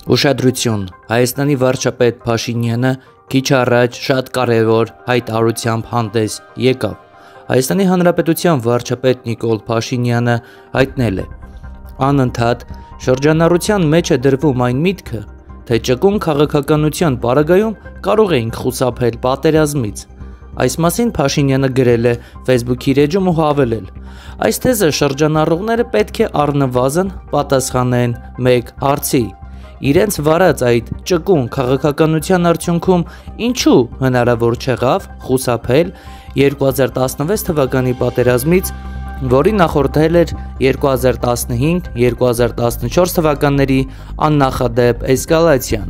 Ուշադրություն, Հայաստանի վարչապետ Փաշինյանը քիչ առաջ շատ կարևոր հայտարարությամբ հանդես եկավ։ Հայաստանի Հանրապետության վարչապետ Նիկոլ Փաշինյանը հայտնել է. անընդհատ շրջանառության մեջ է դրվում այն միտքը, թե ճկուն քաղաքականության պարագայում կարող էինք խուսափել պատերազմից։ Այս մասին Փաշինյանը գրել է Facebook-ի իր էջում ու հավելել. այս թեզը շրջանառողները պետք է առնվազն պատասխանեն մեկ հարցի. իրենց վարած այդ ճկուն քաղաքականության արդյունքում ինչու հնարավոր չեղավ խուսափել 2016 թվականի պատերազմից, որի նախորդել էր 2015-2014 թվականների աննախադեպ էսկալացիան։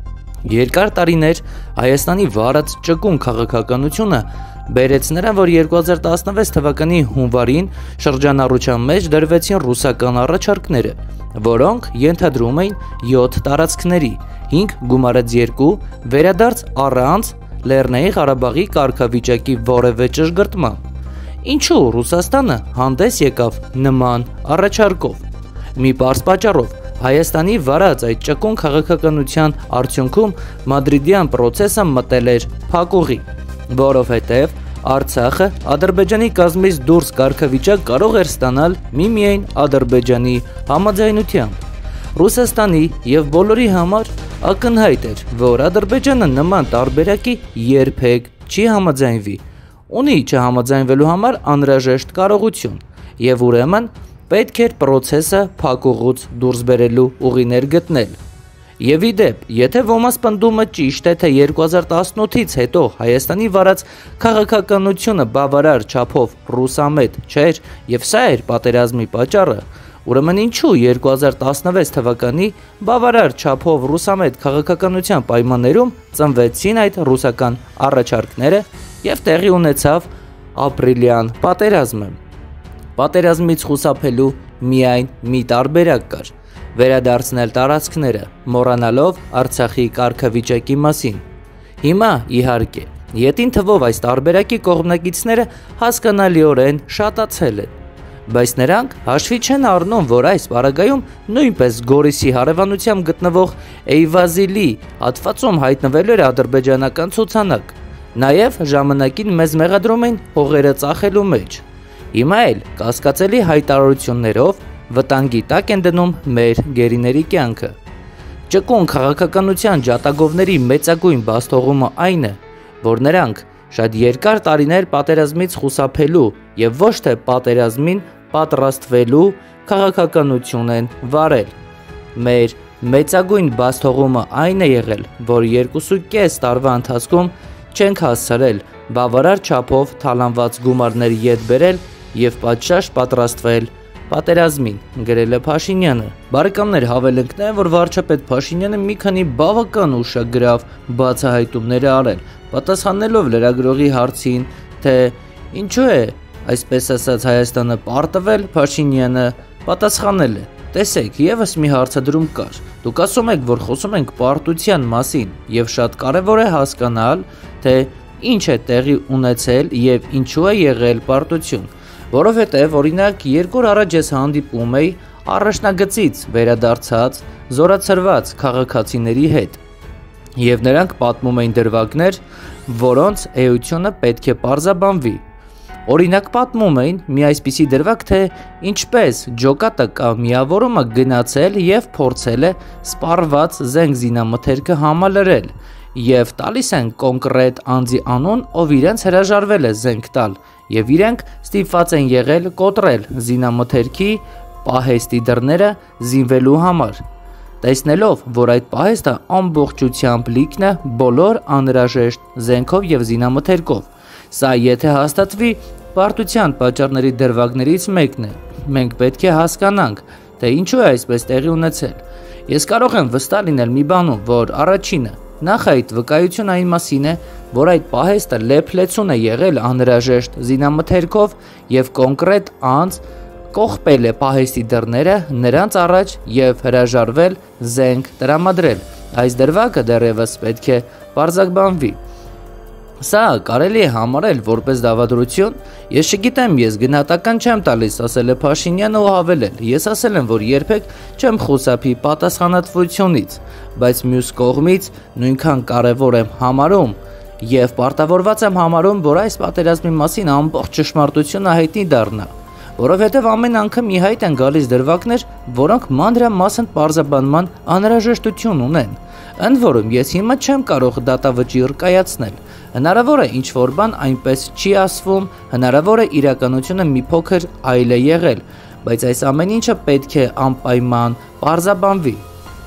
Երկար տարիներ Հայաստանի վարած ճկուն քաղաքականությունը բերեց նրան, որ 2016 թվականի հունվարին շրջանառության մեջ դրվեցին ռուսական առաջարկները, որոնք ենթադրում էին 7 տարածքների, 5 գումարած 2 վերադարձ առանց Լեռնային Ղարաբաղի կարգավիճակի որևէ ճշգրտման։ Ինչու Ռուսաստանը հանդես եկավ նման առաջարկով։ Մի պարզ պատճառով Հայաստանի վարած այդ ճկուն քաղաքականության արդյունքում մադրիդյան պրոցեսը մտել էր փակուղի, որովհետև Արցախը Ադրբեջանի կազմից դուրս կարգավիճակ կարող էր ստանալ միմիայն Ադրբեջանի համաձայնությամբ։ Ռուսաստանի եւ բոլորի համար ակնհայտ էր, որ Ադրբեջանը նման տարբերակի երբեք չի համաձայնվի, ունի չհամաձայնվելու համար անհրաժեշտ կարողություն եւ ուրեմն պետք էր պրոցեսը փակուղուց դուրս բերելու ուղիներ գտնել։ Եվ ի դեպ, եթե ոմաս պնդումը ճիշտ է, թե 2018-ից հետո Հայաստանի վարած քաղաքականությունը բավարար չափով ռուսամետ չէր եւ սա էր պատերազմի պատճառը, ուրեմն ինչու 2016 թվականի բավարար չափով ռուսամետ քաղաքականության պայմաններում ծնվեցին այդ ռուսական առաջարկները եւ տեղի ունեցավ ապրիլյան պատերազմը։ Պատերազմից խուսափելու միայն մի տարբերակ կար՝ վերադարձնել տարածքները, մոռանալով Արցախի կարգավիճակի մասին։ Հիմա, իհարկե, ետին թվով այս տարբերակի կողմնակիցները հասկանալիորեն շատացել են, բայց նրանք հաշվի չեն առնում, որ այս պարագայում նույնպես Գորիսի հարևանությամբ գտնվող Էյվազիլի հատվածում հայտնվելու էր ադրբեջանական ցուցանակ, նաև ժամանակին մեզ մեղադրում են հողերը ծախելու մեջ։ Հիմա էլ կասկածելի հայտարարություններով վտանգի տակ են դնում մեր գերիների կյանքը։ Ճկուն քաղաքականության ջատագովների մեծագույն բացթողումը այն է, որ նրանք շատ երկար տարիներ պատերազմից խուսափելու եւ ոչ թե պատերազմին պատրաստվելու քաղաքականություն են վարել։ Մեր մեծագույն բացթողումը այն է եղել, որ 2.5 տարվա ընթացքում չենք հասցրել բավարար չափով թալանված գումարներ ետ բերել եւ պատշաճ պատրաստվել պատերազմին, գրել է Փաշինյանը։ Բարեկամներ, հավելենք նաեւ, որ վարչապետ Փաշինյանը մի քանի բավական ուշագրավ բացահայտումներ է արել, պատասխանելով լրագրողի հարցին, թե ինչու է այսպես ասած Հայաստանը պարտվել, Փաշինյանը պատասխանել է. տեսեք, եւս մի հարցադրում կար։ Դուք ասում եք, որ խոսում ենք պարտության մասին եւ շատ կարեւոր է հասկանալ, թե ինչ է տեղի ունեցել եւ ինչու է եղել պարտություն։ Որովհետև օրինակ 2 օր առաջ ես հանդիպում էի առաջնագծից վերադարձած զորացրված քաղաքացիների հետ եւ նրանք պատմում էին դրվագներ, որոնց էությունը պետք է պարզաբանվի։ Օրինակ պատմում էին մի այսպիսի դրվագ, թե ինչպես ջոկատը կամ միավորումը գնացել եւ փորձել է սպառված զենք զինամթերքը համալրել եւ տալիս են կոնկրետ անձի անուն, ով իրենց հրաժարվել է զենք տալ եւ իրենք ստիպված են եղել կոտրել զինամթերքի պահեստի դռները զինվելու համար, տեսնելով, որ այդ պահեստը ամբողջությամբ լիքն է բոլոր անհրաժեշտ զենքով եւ զինամթերքով։ Սա եթե հաստատվի, պարտության պատճառների դրվագներից մեկն է։ Մենք պետք է հասկանանք, թե ինչու է այսպես տեղի ունեցել։ Ես կարող եմ վստահ լինել մի բանում, որ առաջինը նախ այդ վկայությունը այն մասին է, որ այդ պահեստը լեփլեցուն է եղել անհրաժեշտ զինամթերքով եւ կոնկրետ անձ կողպել է պահեստի դռները նրանց առաջ եւ հրաժարվել զենք տրամադրել։ Այս դրվագը դեռևս պետք է պարզաբանվի։ Սա կարելի է համարել որպես դավադրություն։ Ես չգիտեմ, ես գնահատական չեմ տալիս, ասել է Փաշինյանը ու հավելել. Ես ասել եմ, որ երբեք չեմ խուսափի պատասխանատվությունից, բայց մյուս կողմից նույնքան կարևոր եմ համարում եւ պարտավորված եմ համարում, որ այս պատերազմի մասին ամբողջ ճշմարտությունը հայտնի դառնա, որովհետեւ ամեն անգամ ի հայտ են գալիս դրվագներ, որոնք մանրամասն պարզաբանման անհրաժեշտություն ունեն։ Ընդ որում ես հիմա չեմ կարող դատավճիռ կայացնել։ Հնարավոր է ինչ-որ բան այնպես չի ասվում, հնարավոր է իրականությունը մի փոքր այլ է եղել, բայց այս ամեն ինչը պետք է անպայման պարզաբանվի։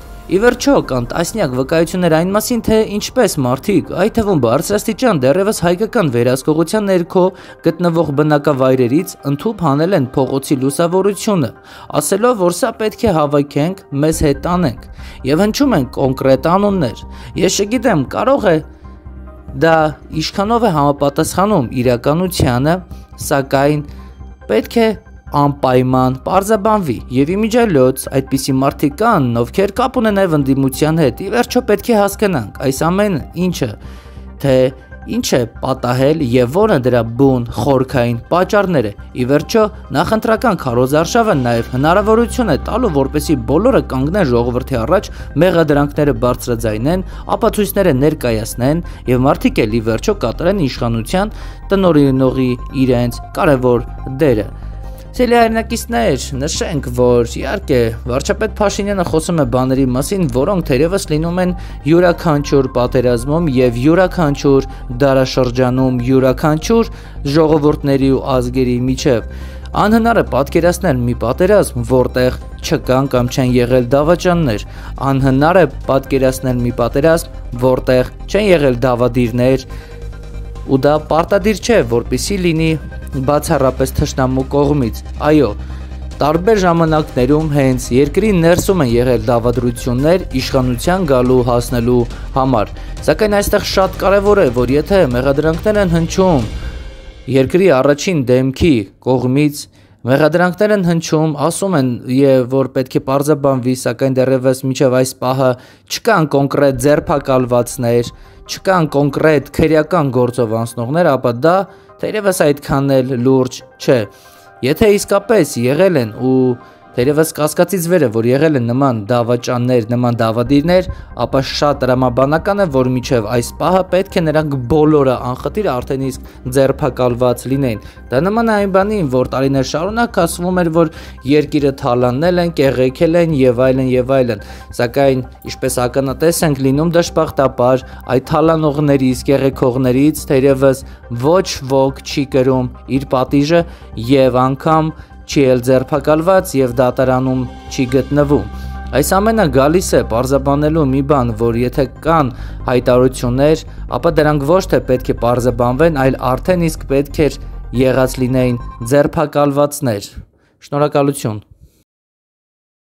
Ի վերջո կան տասնյակ վկայություններ այն մասին, թե ինչպես մարդիկ, այդ թվում բարձրաստիճան դեռևս հայկական վերահսկողության ներքո գտնվող բնակավայրերից ընդհուպ հանել են փողոցի լուսավորությունը, ասելով, որ սա պետք է հավաքենք, մեզ հետ անենք, եւ հնչում են կոնկրետ անուններ։ Ես չգիտեմ, կարող է դա ինչքանով է համապատասխանում իրականությանը, սակայն պետք է անպայման պարզաբանվի եւ իմիջիայլոց այդպիսի մարդիկ կան, ովքեր կապ ունեն այլ ընդդիմության հետ։ Ի վերջո պետք է հասկանանք այս ամեն ինչը, թե ինչ է պատահել եւ որը դրա բուն խորքային պատճառները։ Ի վերջո նախընտրական քարոզարշավը նաեւ հնարավորություն է տալու, որպեսզի բոլորը կանգնեն ժողովրդի առաջ, մեղադրանքները բարձրաձայնեն, ապացույցները ներկայացնեն եւ մարդիկ էլ ի վերջո կատարեն իշխանության տնօրինողի իրենց կարևոր դերը։ Սիրելի հայրենակիցներ, նշենք, որ իհարկե վարչապետ Փաշինյանը խոսում է բաների մասին, որոնք թերևս լինում են յուրաքանչյուր պատերազմում եւ յուրաքանչյուր դարաշրջանում, յուրաքանչյուր ժողովուրդների ու ազգերի միջև։ Անհնար է պատկերացնել մի պատերազմ, որտեղ չկան կամ չեն եղել դավաճաններ, անհնար է պատկերացնել մի պատերազմ, որտեղ չեն եղել դավադիրներ, ու դա պարտադիր չէ, որպեսզի լինի բացառապես թշնամու կողմից։ Այո, տարբեր ժամանակներում հենց երկրի ներսում են եղել դավադրություններ իշխանության գալու հասնելու համար։ Սակայն այստեղ շատ կարևոր է, որ եթե մեղադրանքներ են հնչում երկրի առաջին դեմքի կողմից, մեղադրանքներ են հնչում, ասում են, որ պետք է պարզաբանվի, սակայն դեռևս մինչև այս պահը չկան կոնկրետ ձերբակալվածներ, չկան կոնկրետ քրեական գործով անցնողներ, ապա դա թերևս այդքան էլ լուրջ չէ։ Եթե իսկապես եղել են ու թերևս կասկածից վեր է, որ եղել են նման դավաճաններ, նման դավադիրներ, ապա շատ տրամաբանական է, որ մինչև այս պահը պետք է նրանք բոլորը անխտիր արդեն իսկ ձերբակալված լինեն։ Դա նման է այն բանին, որ տարիներ շարունակ ասվում էր, որ երկիրը թալանել են, կեղեքել են եւ այլն եւ այլն։ Սակայն ինչպես ականատես ենք լինում դժբախտաբար, այդ թալանողներից, կեղեքողներից թերևս ոչ ոք չի կրում իր պատիժը եւ անգամ չի էլ ձերբակալված եւ դատարանում չի գտնվում։ Այս ամենը գալիս է պարզաբանելու մի բան, որ եթե կան հայտարարություններ, ապա դրանք ոչ թե պետք է պարզաբանվեն, այլ արդեն իսկ պետք է եղած լինեին ձերբակալվածներ։ Շնորհակալություն։